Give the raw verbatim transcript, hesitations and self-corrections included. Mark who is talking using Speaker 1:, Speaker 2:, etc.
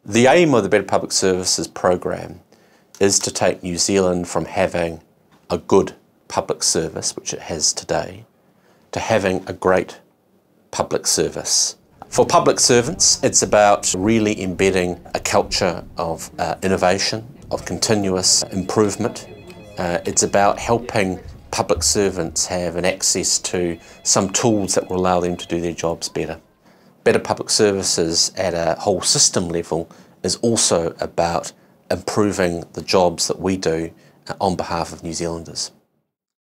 Speaker 1: The aim of the Better Public Services program is to take New Zealand from having a good public service, which it has today, to having a great public service. For public servants, it's about really embedding a culture of uh, innovation, of continuous improvement. Uh, it's about helping public servants have an access to some tools that will allow them to do their jobs better. Better public services at a whole system level is also about improving the jobs that we do on behalf of New Zealanders.